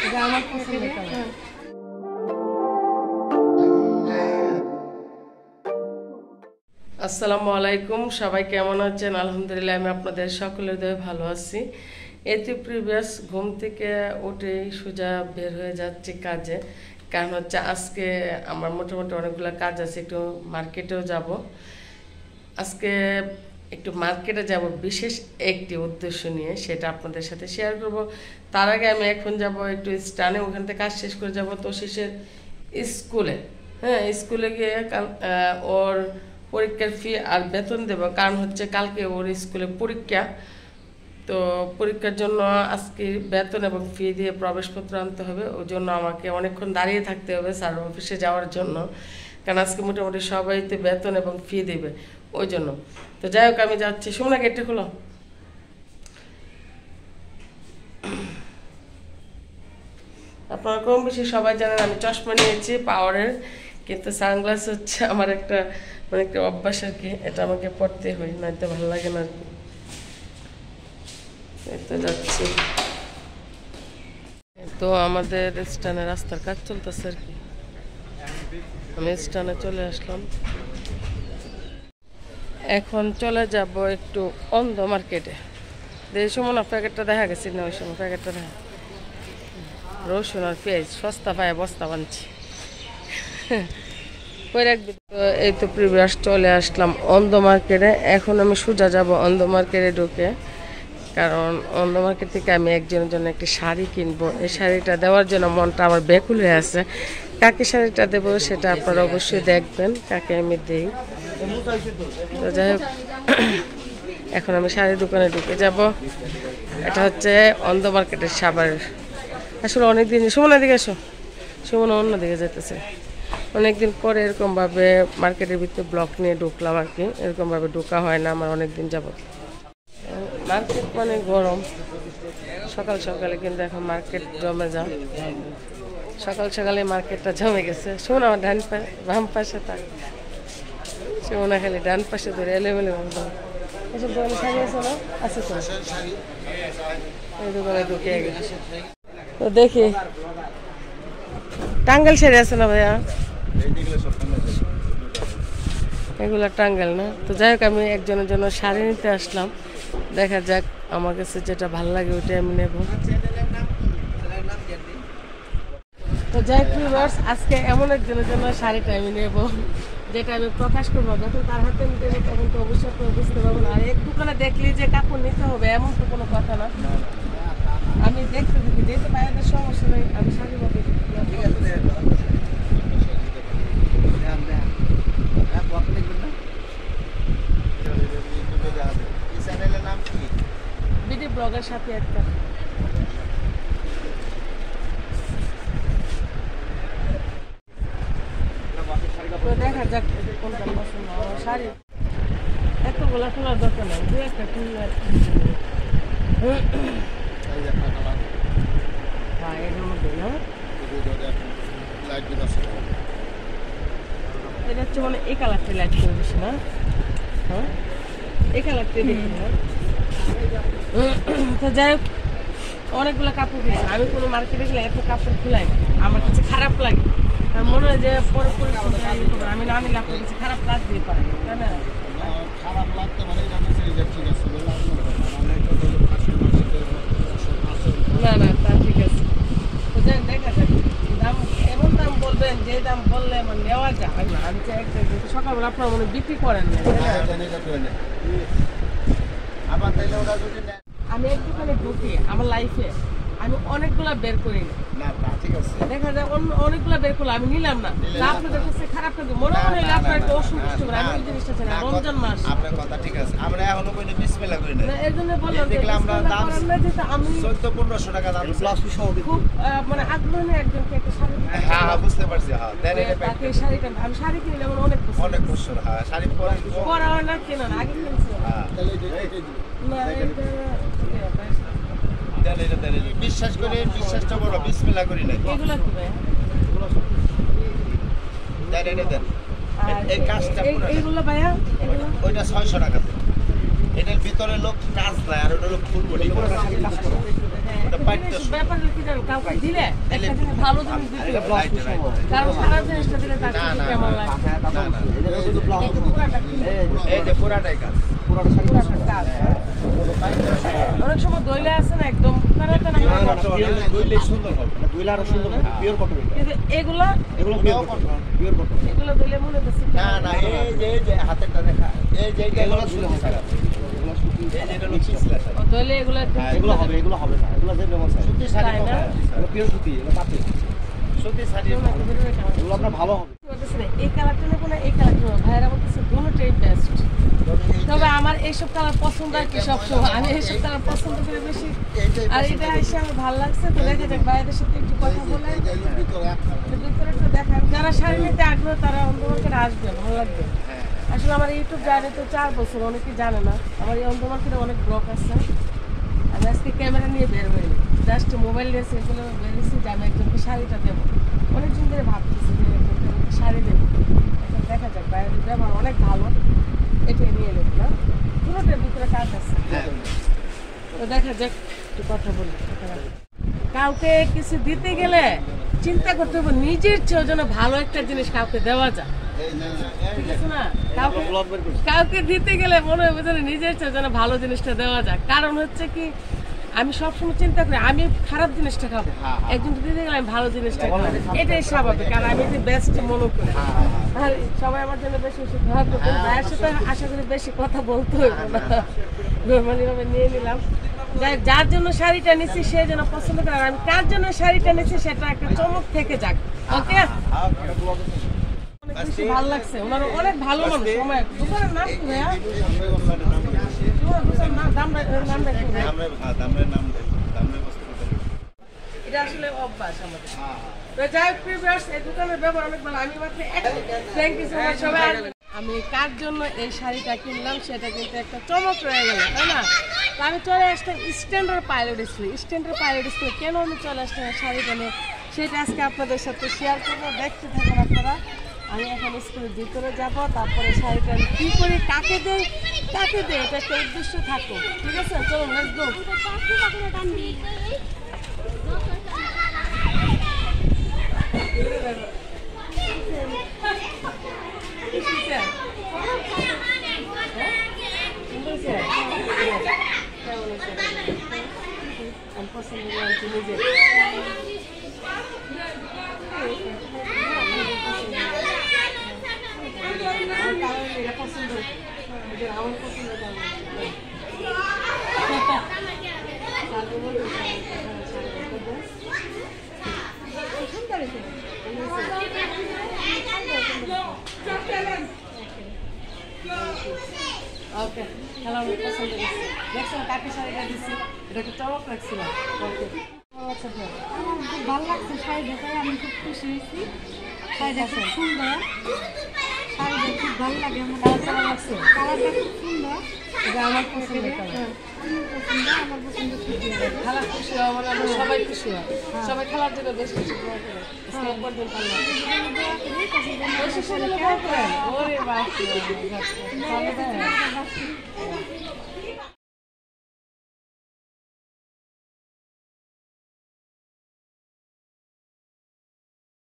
আমার পছন্দের কালার। আসসালামু আলাইকুম, সবাই কেমন আছেন? আলহামদুলিল্লাহ, আমি আপনাদের সকলের দয়ে ভালো আছি। এতে প্রিভিয়াস ঘুম থেকে উঠে সোজা বের হয়ে যাচ্ছি কাজে, কারণ হচ্ছে আজকে আমার মোটামুটি অনেকগুলো কাজ আছে, একটু মার্কেটেও যাব। আজকে একটু মার্কেটে যাব বিশেষ একটি উদ্দেশ্য নিয়ে, সেটা আপনাদের সাথে শেয়ার করব। তার আগে আমি এখন যাব একটু স্টানে, ওখান থেকে কাজ শেষ করে যাব তো শেষের স্কুলে। হ্যাঁ, স্কুলে গিয়ে ওর পরীক্ষার ফি আর বেতন দেব, কারণ হচ্ছে কালকে ওর স্কুলে পরীক্ষা। তো পরীক্ষার জন্য আজকে বেতন এবং ফি দিয়ে প্রবেশপত্র আনতে হবে, ওই জন্য আমাকে অনেকক্ষণ দাঁড়িয়ে থাকতে হবে স্যার অফিসে যাওয়ার জন্য, কারণ আজকে মোটামুটি সবাই তো বেতন এবং ফি দেবে ওই জন্য। তো যাই হোক, আমি যাচ্ছি। শোনা গেটটা খোলো। আপনারা কম বেশি সবাই জানেন আমি চশমা নিয়েছি পাওয়ারের, কিন্তু সানগ্লাস হচ্ছে আমার একটা মানে একটা অভ্যাস আর কি, এটা আমাকে পড়তে হয়, নয়তো ভালো লাগে না আর কি। তো যাচ্ছি। তো আমাদের স্টানে রাস্তার কাজ চলতেছে আর কি, আমি স্টানে চলে আসলাম। এখন চলে যাব একটু অন্ধ মার্কেটে। এই সময় না প্যাকেটটা দেখা গেছে না, ওই সময় প্যাকেটটা দেখা, রসুন আর পেঁয়াজ সস্তা পায় বস্তা বানছি কই রাখবি। তো এই তো প্রিভিয়াস চলে আসলাম অন্ধ মার্কেটে। এখন আমি সোজা যাব অন্ধ মার্কেটে ঢুকে, কারণ অন্ধ মার্কেট থেকে আমি একজনের জন্য একটি শাড়ি কিনবো। এই শাড়িটা দেওয়ার জন্য মনটা আমার ব্যাকুল হয়ে আছে। কাকে শাড়িটা দেবো সেটা আপনারা অবশ্যই দেখবেন, কাকে আমি দিই। তো যাই হোক, এখন আমি শাড়ির দোকানে ঢুকে যাব। এটা হচ্ছে অন্ধ মার্কেটের সাভার। আসলে অনেকদিন সুমনের দিকে এসো, সুমন অন্যদিকে যেতেছে। অনেকদিন পরে এরকমভাবে মার্কেটের ভিতরে ব্লক নিয়ে ঢুকলাম আর কি, এরকমভাবে ঢোকা হয় না আমার অনেকদিন যাবত। মার্কেট মানে গরম, সকাল সকালে কিন্তু এখন মার্কেট জমে যা, সকাল সকালে মার্কেটটা জমে গেছে। শোন আমার ডান পাশে বাম পাশে থাক, শোনা খালি ডান পাশে ধরে এলোমেলো এসব দোকানে শাড়ি আছে না, আছে তো এই দোকানে ঢুকে গেছে। তো দেখি টাঙ্গাইল শাড়ি আছে না ভাইয়া, এগুলো টাঙ্গাইল না। তো যাই হোক, আমি একজনের জন্য শাড়ি নিতে আসলাম, দেখা যাক আমার কাছে যেটা ভালো লাগে ওইটাই আমি নেব। তো যাই হোক, আজকে এমন একজনের জন্য শাড়িটা আমি নেব যেটা আমি প্রকাশ করবো, যখন তার হাতে নিতে হবে তখন তো অবশ্যই আপনারা বুঝতে পারবো না। আর এক দোকানে দেখলি যে কাপড় নিতে হবে এমন তো কোনো কথা না, আমি দেখতে দেখি যেহেতু বাইরের সমস্যা নেই, আমি শাড়ি মতো বিডি ব্লগের সাথে একটা। দেখা যাক কোনটা পছন্দ আমার শাড়ি। এতগুলা খোলার দরকার নেই, দু একটা খুললে হ্যাঁ এটার মধ্যে না, এটা হচ্ছে মানে এই কালারটা লাইট করে বেশি না, হ্যাঁ এই কালারটাই দেখি না। তো যাই হোক, অনেকগুলো কাপড় কিনছি আমি, কোনো মার্কেটে গেলে এত কাপড় খুলাই না, আমার কাছে খারাপ লাগে। আর মনে হয় যে পরে আমি না নিলে আপনার কাছে খারাপ লাগতেই পারে, তাই না? খারাপ লাগতে পারে না না, তা ঠিক আছে। তো যাই দেখা যাক, দাম এমন দাম বলবেন যে দাম বললে আমার নেওয়া যায়। আমি চাই সকালবেলা আপনার মনে বিক্রি করেন না, আমি এক দোকানে ঢুকি আমার লাইফে আমি অনেকগুলা বের করি না, দেখা যায় অনেকগুলা বের করলে আমি নিলাম না, আপনাদের কাছে খারাপ লাগে মনে মনে হলে আপনার একটা অসন্তুষ্ট করে। আমি এই জিনিসটা চাই না, রমজান মাস আপনার কথা ঠিক আছে, আমরা এখনো কইলে বিসমিল্লাহ করি না, এর জন্য বললাম দেখলে আমরা দাম আমি 1400-1500 টাকা দাম প্লাস সহ খুব মানে আগ্রহ নিয়ে একজনকে একটা শাড়ি, হ্যাঁ হ্যাঁ বুঝতে পারছি, হ্যাঁ তাকে শাড়িটা আমি শাড়ি কিনলে আমার অনেক অনেক পছন্দ, হ্যাঁ শাড়ি পরা হয় না, কেনা না, আগে কিনছি না। বিশ্বাস করে বিশ্বাসটা বড়, বিসমিল্লাহ করি না। এগুলো কি ভাই? এই কাজটা এইগুলো ভাইয়া ওইটা 600 টাকা। এটার ভিতরে লোক কাজ নাই, আর ওটা লোক ফুল বডি। ওটা পাইতে ব্যাপার কি জানো, কাউকে দিলে একটা জিনিস ভালো জিনিস দিতে হবে। কারণ খারাপ জিনিসটা দিলে তার না, কাছে না, কেমন লাগে। এই যে পুরাটা কি? এই যে পুরাটাই কাজ। পুরাটা কাজ। অনেক সময় দইলে আছে না একদম কারাতে না। দুইলেই সুন্দর হবে। দুইলা আরো সুন্দর পিওর কটন। কিন্তু এগুলো এগুলো পিওর কটন। Pure cotton. এগুলো দইলে মনে হচ্ছে না না, এই যে হাতেরটা দেখা, এই যে এইটা হলো সুতি ছাড়া। এগুলো সুতি। এই যে এটা হলো পিছলা ছাড়া। দইলে এগুলো একদম এগুলো হবে না। এগুলো যে ব্যবস্থা। সুতি শাড়ি তাই না? এগুলো পিওর সুতি, এগুলো পাতি। সুতি শাড়ি এগুলো আপনার ভালো হবে। এই কালারটা নেবো না এই কালারটা নেবো, ভাইয়েরা বলতেছে দুটোটাই বেস্ট। তবে আমার এইসব কালার পছন্দ আর কি সবসময়, আমি এইসব কালার পছন্দ করি বেশি। আর এটা এসে আমার ভালো লাগছে, তো দেখা যাক ভাইদের সাথে একটু কথা বলে ভিতরে একটু দেখা। যারা শাড়ি নিতে আগ্রহ তারা অন্ধমার্কেটে আসবে, ভালো লাগবে। আসলে আমার ইউটিউব জার্নি তো 4 বছর, অনেকেই জানে না। আমার এই অন্ধমার্কেটে অনেক ব্লগ আছে। আমি আজকে ক্যামেরা নিয়ে বের হইনি, জাস্ট মোবাইল নিয়ে সেগুলো বেরিয়েছি যে আমি একজনকে শাড়িটা দেবো। অনেকদিন ধরে ভাবতেছি যে একজনকে শাড়ি দেবো। এখন দেখা যাক, বাইরের ব্যবহার অনেক ভালো, এটা নিয়ে নেব না, পুরোটার ভিতরে কাজ আছে। তো দেখা যাক, একটু কথা বলি। কাউকে কিছু দিতে গেলে চিন্তা করতে হবে নিজের চেয়েও যেন ভালো একটা জিনিস কাউকে দেওয়া যায়, ঠিক আছে না? কাউকে দিতে গেলে মনে হবে যেন নিজের চেয়ে যেন ভালো জিনিসটা দেওয়া যায়। কারণ হচ্ছে কি, আমি সবসময় চিন্তা করি আমি খারাপ জিনিসটা খাবো, একজন দিতে গেলে আমি ভালো জিনিসটা খাবো, এটাই স্বাভাবিক। কারণ আমি যে বেস্ট মনে করি, আর সবাই আমার জন্য বেশি বেশি দোয়া করবেন। ভাইয়ের সাথে আশা করি বেশি কথা বলতে হইব না, নর্মালি ভাবে নিয়ে নিলাম। যার জন্য শাড়িটা নিচ্ছি সে যেন পছন্দ করে, আর আমি কার জন্য শাড়িটা নিচ্ছি সেটা একটা চমক থেকে যাক। ওকে, অনেক বেশি ভালো লাগছে, ওনার অনেক ভালো মানুষ। সময় দোকানের নাম কি ভাইয়া? এটা আসলে অভ্যাস আমাদের। তো যাই হোক ভিউয়ার্স, এই দোকানের ব্যবহার অনেক ভালো। আমি মাত্র থ্যাংক ইউ সো মাচ সবাই আসবেন। আমি কার জন্য এই শাড়িটা কিনলাম সেটা কিন্তু একটা চমক রয়ে গেল, তাই না? তো আমি চলে আসতাম স্ট্যান্ডার্ড পাইলট স্কুলে। স্ট্যান্ডার্ড পাইলট স্কুলে কেন আমি চলে আসতাম এই শাড়িটা নিয়ে, সেটা আজকে আপনাদের সাথে শেয়ার করবো। দেখতে থাকুন আপনারা। আমি এখন স্কুলের ভিতরে যাব, তারপরে শাড়িটা আমি কী করি, কাকে দেয় এটা একটা উদ্দেশ্য থাকো, ঠিক আছে? চলুন লেটস গো। আমি পছন্দ করি নিজে। ওকে, খেলা আমি পছন্দ করছি। দেখছেন কাকে শাড়িটা দিচ্ছি, এটা একটু চমক রাখছিলাম। ওকে, আচ্ছা আমার খুব ভালো লাগছে শাড়ি দেখায়, আমি খুব খুশি হয়েছি। শাড়িটা খুব সুন্দর, শাড়িটা খুব ভালো লাগে আমার। কালারটা ভালো লাগছে, কালারটা খুব সুন্দর, এটা আমার পছন্দের কালার। পছন্দ, আমার পছন্দ খুব খেলা খুশি হওয়া মানে আমরা সবাই খুশি হয়, সবাই খেলার জন্য বেশ কিছু দোয়া করে। স্নেহ করবেন পারলাম বেশি সেগুলো বলতেন। ওরে বাপ রে, ভালো দেয়।